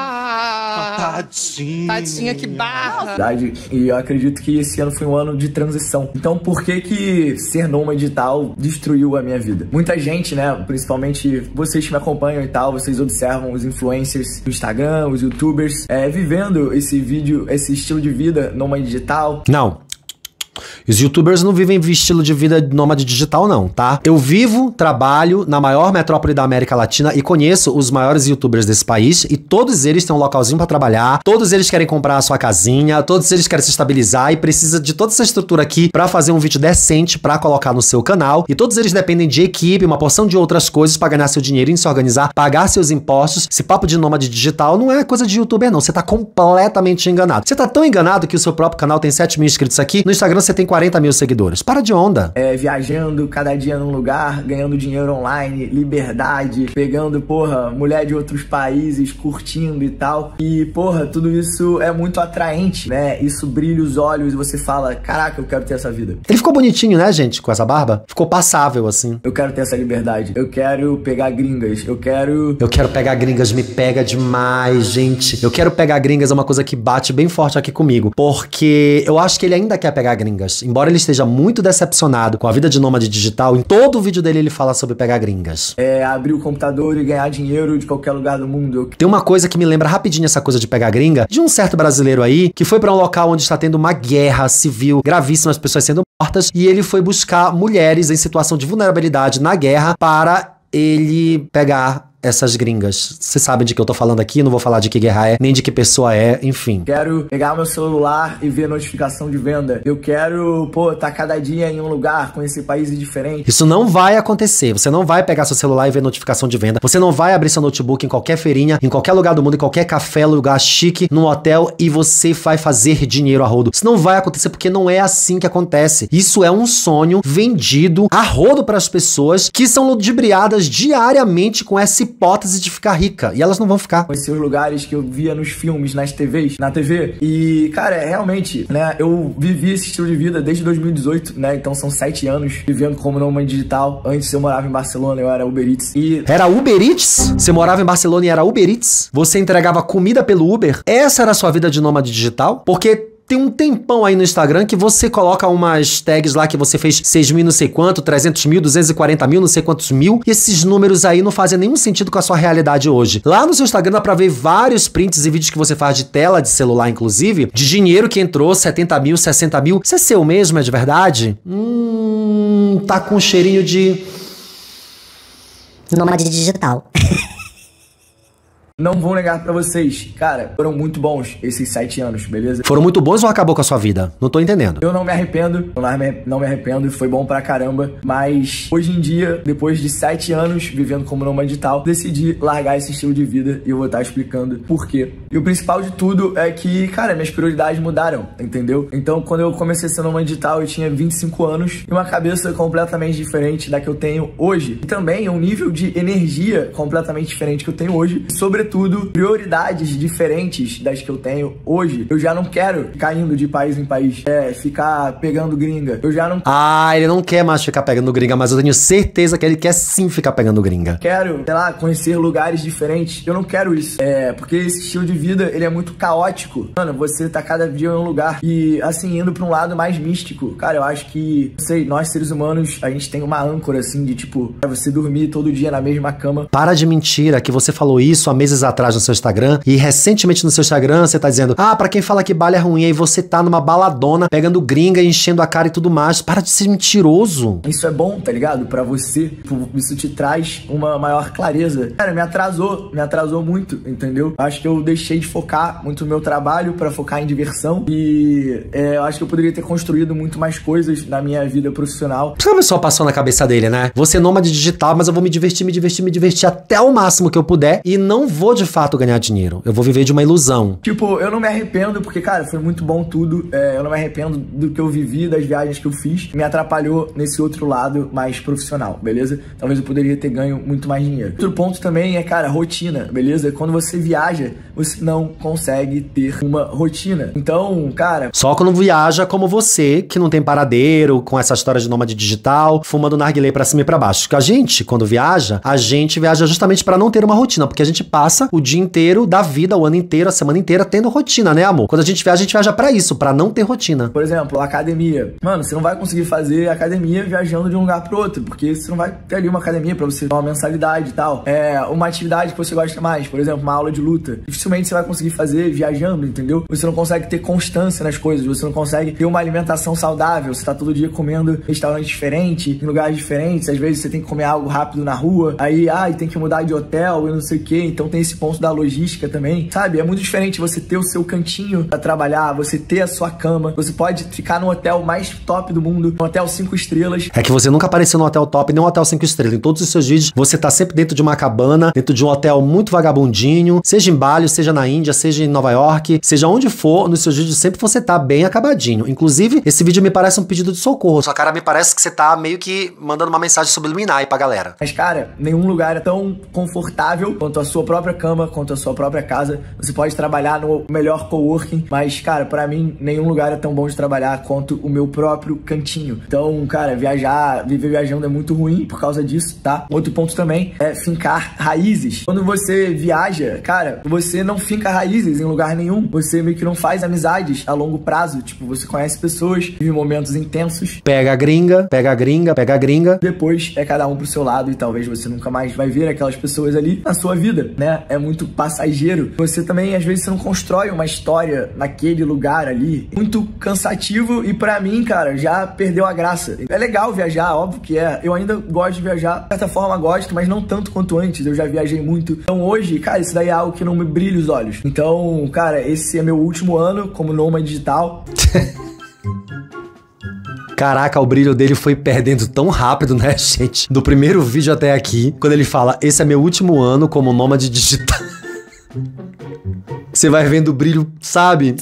Tadinha, que barra. E eu acredito que esse ano foi um ano de transição. Então, por que ser nômade digital destruiu a minha vida? Muita gente, né, principalmente vocês que me acompanham e tal, vocês observam os influencers do Instagram, os youtubers, vivendo esse estilo de vida nômade digital. Não. Os youtubers não vivem estilo de vida nômade digital, não, tá? Eu vivo, trabalho na maior metrópole da América Latina e conheço os maiores youtubers desse país e todos eles têm um localzinho pra trabalhar, todos eles querem comprar a sua casinha, todos eles querem se estabilizar e precisa de toda essa estrutura aqui pra fazer um vídeo decente pra colocar no seu canal e todos eles dependem de equipe, uma porção de outras coisas pra ganhar seu dinheirinho, se organizar, pagar seus impostos. Esse papo de nômade digital não é coisa de youtuber, não. Você tá completamente enganado. Você tá tão enganado que o seu próprio canal tem 7 mil inscritos aqui, no Instagram você tem 40 mil seguidores. Para de onda. Viajando cada dia num lugar, ganhando dinheiro online, liberdade, pegando, porra, mulher de outros países, curtindo e tal. E, porra, tudo isso é muito atraente, né? Isso brilha os olhos e você fala, caraca, eu quero ter essa vida. Ele ficou bonitinho, né, gente, com essa barba? Ficou passável, assim. Eu quero ter essa liberdade. Eu quero pegar gringas. Eu quero pegar gringas, me pega demais, gente. Eu quero pegar gringas é uma coisa que bate bem forte aqui comigo. Porque eu acho que ele ainda quer pegar gringas. Embora ele esteja muito decepcionado com a vida de nômade digital, em todo o vídeo dele ele fala sobre pegar gringas. Abrir o computador e ganhar dinheiro de qualquer lugar do mundo. Tem uma coisa que me lembra rapidinho essa coisa de pegar gringa, de um certo brasileiro aí, que foi pra um local onde está tendo uma guerra civil gravíssima, as pessoas sendo mortas, e ele foi buscar mulheres em situação de vulnerabilidade na guerra para ele pegar essas gringas. Vocês sabem de que eu tô falando aqui, não vou falar de que guerra é, nem de que pessoa é, enfim. Quero pegar meu celular e ver notificação de venda. Eu quero, tá cada dia em um lugar, conhecer países diferentes. Isso não vai acontecer. Você não vai pegar seu celular e ver notificação de venda. Você não vai abrir seu notebook em qualquer feirinha, em qualquer lugar do mundo, em qualquer café, lugar chique, num hotel e você vai fazer dinheiro a rodo. Isso não vai acontecer porque não é assim que acontece. Isso é um sonho vendido a rodo para as pessoas que são ludibriadas diariamente com essa hipótese de ficar rica, e elas não vão ficar. Conhecer os lugares que eu via nos filmes, na TV, e, cara, realmente, né, eu vivi esse estilo de vida desde 2018, né, então são 7 anos vivendo como nômade digital. Antes eu morava em Barcelona, eu era Uber Eats. Era Uber Eats? Você morava em Barcelona e era Uber Eats? Você entregava comida pelo Uber? Essa era a sua vida de nômade digital? Porque tem um tempão aí no Instagram que você coloca umas tags lá que você fez 6 mil não sei quanto, 300 mil, 240 mil, não sei quantos mil. E esses números aí não fazem nenhum sentido com a sua realidade hoje. Lá no seu Instagram dá pra ver vários prints e vídeos que você faz de tela de celular, inclusive, de dinheiro que entrou, 70 mil, 60 mil. Isso é seu mesmo, é de verdade? Tá com um cheirinho de nômade digital. Não vou negar pra vocês, cara, foram muito bons esses 7 anos, beleza? Foram muito bons ou acabou com a sua vida? Não tô entendendo. Eu não me arrependo, não me arrependo, foi bom pra caramba, mas hoje em dia, depois de 7 anos vivendo como nômade digital, decidi largar esse estilo de vida e eu vou estar explicando por quê. E o principal de tudo é que, cara, minhas prioridades mudaram, entendeu? Então, quando eu comecei a ser nômade digital, eu tinha 25 anos e uma cabeça completamente diferente da que eu tenho hoje. E também um nível de energia completamente diferente que eu tenho hoje. E, sobretudo, prioridades diferentes das que eu tenho hoje. Eu já não quero ficar indo de país em país, ficar pegando gringa. Eu já não... ele não quer mais ficar pegando gringa, mas eu tenho certeza que ele quer sim ficar pegando gringa. Quero, sei lá, conhecer lugares diferentes. Eu não quero isso. Porque esse estilo de vida, ele é muito caótico. Mano, você tá cada dia em um lugar e, assim, indo pra um lado mais místico. Cara, eu acho que, não sei, nós seres humanos, a gente tem uma âncora, assim, de tipo, você dormir todo dia na mesma cama. Para de mentira que você falou isso há meses meses atrás no seu Instagram e recentemente no seu Instagram você tá dizendo, pra quem fala que baile é ruim, aí você tá numa baladona, pegando gringa, enchendo a cara e tudo mais. Para de ser mentiroso. Isso é bom, tá ligado? Pra você, isso te traz uma maior clareza. Cara, me atrasou muito, entendeu? Acho que eu deixei de focar muito no meu trabalho pra focar em diversão e eu acho que eu poderia ter construído muito mais coisas na minha vida profissional. Sabe só passou na cabeça dele, né? Vou ser nômade digital, mas eu vou me divertir até o máximo que eu puder e não vou de fato ganhar dinheiro. Eu vou viver de uma ilusão. Tipo, eu não me arrependo porque, cara, foi muito bom tudo. Eu não me arrependo do que eu vivi, das viagens que eu fiz. Me atrapalhou nesse outro lado mais profissional, beleza? Talvez eu poderia ter ganho muito mais dinheiro. Outro ponto também é, cara, rotina, beleza? Quando você viaja, você não consegue ter uma rotina. Então, cara... Só quando viaja como você, que não tem paradeiro, com essa história de nômade digital, fumando narguilé pra cima e pra baixo. Porque a gente, quando viaja, a gente viaja justamente pra não ter uma rotina, porque a gente passa o dia inteiro da vida, o ano inteiro, a semana inteira, tendo rotina, né, amor? Quando a gente viaja pra isso, pra não ter rotina. Por exemplo, academia. Mano, você não vai conseguir fazer academia viajando de um lugar pro outro, porque você não vai ter ali uma academia pra você dar uma mensalidade e tal. Uma atividade que você gosta mais, por exemplo, uma aula de luta. Dificilmente você vai conseguir fazer viajando, entendeu? Você não consegue ter constância nas coisas, você não consegue ter uma alimentação saudável, você tá todo dia comendo em restaurante diferente, em lugares diferentes, às vezes você tem que comer algo rápido na rua, aí tem que mudar de hotel e não sei o que, então tem esse ponto da logística também, sabe? É muito diferente você ter o seu cantinho pra trabalhar, você ter a sua cama, você pode ficar no hotel mais top do mundo, um hotel 5 estrelas. É que você nunca apareceu no hotel top, nem um hotel 5 estrelas. Em todos os seus vídeos, você tá sempre dentro de uma cabana, dentro de um hotel muito vagabundinho, seja em Bali, seja na Índia, seja em Nova York, seja onde for, nos seus vídeos sempre você tá bem acabadinho. Inclusive, esse vídeo me parece um pedido de socorro. Sua cara me parece que você tá meio que mandando uma mensagem subliminar aí pra galera. Mas, cara, nenhum lugar é tão confortável quanto a sua própria cama, quanto a sua própria casa. Você pode trabalhar no melhor coworking, mas, cara, pra mim, nenhum lugar é tão bom de trabalhar quanto o meu próprio cantinho. Então, cara, viver viajando é muito ruim por causa disso, tá? Outro ponto também é fincar raízes. Quando você viaja, cara, você não finca raízes em lugar nenhum. Você meio que não faz amizades a longo prazo. Tipo, você conhece pessoas, vive momentos intensos. Pega a gringa. Depois é cada um pro seu lado e talvez você nunca mais vai ver aquelas pessoas ali na sua vida, né? É muito passageiro. Você também, às vezes, você não constrói uma história naquele lugar ali. Muito cansativo e pra mim, cara, já perdeu a graça. É legal viajar, óbvio que é. Eu ainda gosto de viajar. De certa forma, gosto, mas não tanto quanto antes. Eu já viajei muito. Então hoje, cara, isso daí é algo que não me brilha os olhos. Então, cara, esse é meu último ano como nômade digital. Caraca, o brilho dele foi perdendo tão rápido, né, gente? Do primeiro vídeo até aqui, quando ele fala, esse é meu último ano como nômade digital. Você vai vendo o brilho, sabe?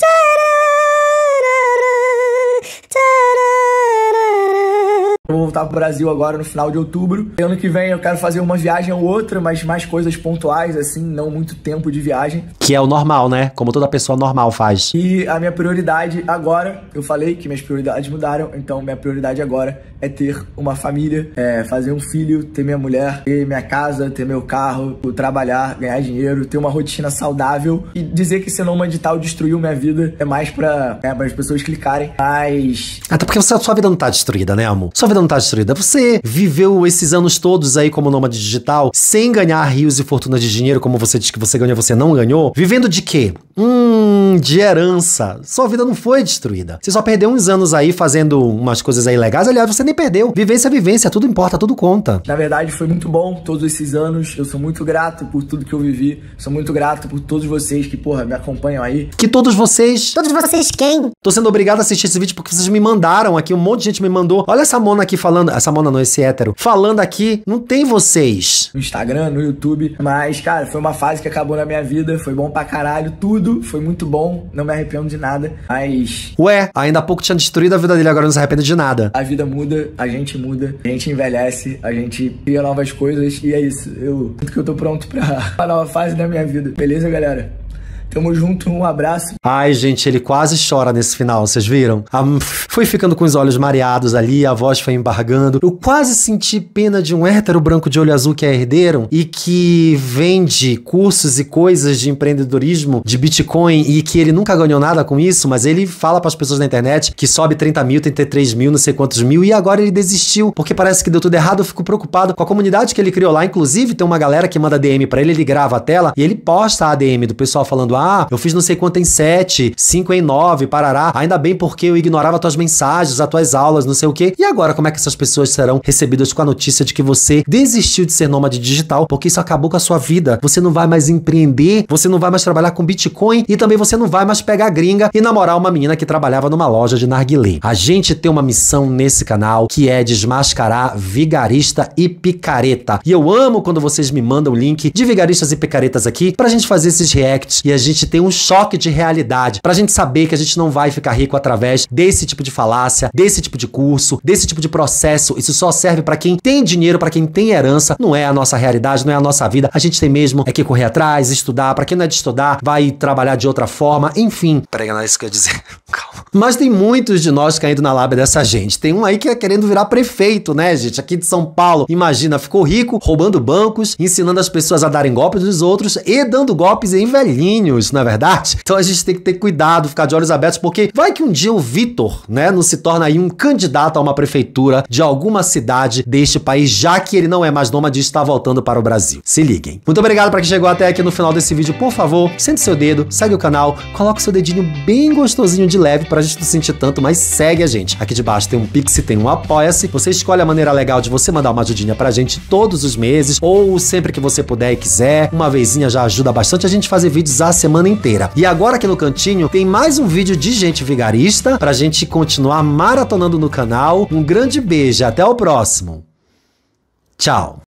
Eu vou voltar pro Brasil agora no final de outubro. Ano que vem eu quero fazer uma viagem ou outra, mas mais coisas pontuais, assim, não muito tempo de viagem. Que é o normal, né? Como toda pessoa normal faz. E a minha prioridade agora, eu falei que minhas prioridades mudaram, então minha prioridade agora é ter uma família, fazer um filho, ter minha mulher, ter minha casa, ter meu carro, trabalhar, ganhar dinheiro, ter uma rotina saudável. E dizer que ser nômade digital destruiu minha vida é mais pra as pessoas clicarem, mas... Até porque sua vida não tá destruída, né, amor? Sua vida não tá destruída. Você viveu esses anos todos aí como nômade digital, sem ganhar rios e fortunas de dinheiro, como você diz que você ganhou, você não ganhou. Vivendo de quê? De herança. Sua vida não foi destruída. Você só perdeu uns anos aí fazendo umas coisas aí legais. Aliás, você nem perdeu. Vivência é vivência, tudo importa, tudo conta. Na verdade, foi muito bom todos esses anos. Eu sou muito grato por tudo que eu vivi. Sou muito grato por todos vocês que, porra, me acompanham aí. Que todos vocês... Todos vocês quem? Tô sendo obrigado a assistir esse vídeo porque vocês me mandaram aqui, um monte de gente me mandou. Olha essa mona aqui falando... Essa mona não, esse hétero. Falando aqui, não tem vocês. No Instagram, no YouTube. Mas, cara, foi uma fase que acabou na minha vida. Foi bom pra caralho, tudo. Foi muito bom. Não me arrependo de nada. Mas... Ué, ainda há pouco tinha destruído a vida dele, agora não se arrepende de nada. A vida muda, a gente envelhece, a gente cria novas coisas. E é isso. Eu sinto que eu tô pronto pra uma nova fase da minha vida. Beleza, galera? Tamo junto, um abraço. Ai, gente, ele quase chora nesse final, vocês viram? Foi ficando com os olhos mareados ali, a voz foi embargando. Eu quase senti pena de um hétero branco de olho azul que é herdeiro e que vende cursos e coisas de empreendedorismo, de Bitcoin, e que ele nunca ganhou nada com isso, mas ele fala pras pessoas na internet que sobe 30 mil, 33 mil, não sei quantos mil, e agora ele desistiu, porque parece que deu tudo errado. Eu fico preocupado com a comunidade que ele criou lá. Inclusive, tem uma galera que manda DM pra ele grava a tela e ele posta a ADM do pessoal falando: ah, eu fiz não sei quanto em 7, 5 em 9, parará, ainda bem porque eu ignorava tuas mensagens, as tuas aulas, não sei o quê. E agora, como é que essas pessoas serão recebidas com a notícia de que você desistiu de ser nômade digital, porque isso acabou com a sua vida? Você não vai mais empreender, você não vai mais trabalhar com Bitcoin e também você não vai mais pegar gringa e namorar uma menina que trabalhava numa loja de narguilé. A gente tem uma missão nesse canal que é desmascarar vigarista e picareta. E eu amo quando vocês me mandam o link de vigaristas e picaretas aqui pra gente fazer esses reacts e a gente ter um choque de realidade, pra gente saber que a gente não vai ficar rico através desse tipo de falácia, desse tipo de curso, desse tipo de processo. Isso só serve pra quem tem dinheiro, pra quem tem herança. Não é a nossa realidade, não é a nossa vida. A gente tem mesmo é que correr atrás, estudar. Pra quem não é de estudar, vai trabalhar de outra forma. Enfim, peraí, não é isso que eu ia dizer. Calma. Mas tem muitos de nós caindo na lábia dessa gente. Tem um aí que é querendo virar prefeito, né, gente? Aqui de São Paulo. Imagina, ficou rico, roubando bancos, ensinando as pessoas a darem golpes nos outros e dando golpes em velhinhos, não é verdade? Então a gente tem que ter cuidado, ficar de olhos abertos, porque vai que um dia o Vitor, né, não se torna aí um candidato a uma prefeitura de alguma cidade deste país, já que ele não é mais nômade e está voltando para o Brasil. Se liguem. Muito obrigado para quem chegou até aqui no final desse vídeo. Por favor, sente seu dedo, segue o canal, coloca o seu dedinho bem gostosinho de leve pra gente não sentir tanto, mas segue a gente. Aqui de baixo tem um Pix, tem um Apoia-se. Você escolhe a maneira legal de você mandar uma ajudinha pra gente todos os meses, ou sempre que você puder e quiser. Uma vezinha já ajuda bastante a gente fazer vídeos a semana inteira. E agora aqui no cantinho tem mais um vídeo de gente vigarista pra gente continuar maratonando no canal. Um grande beijo, até o próximo. Tchau!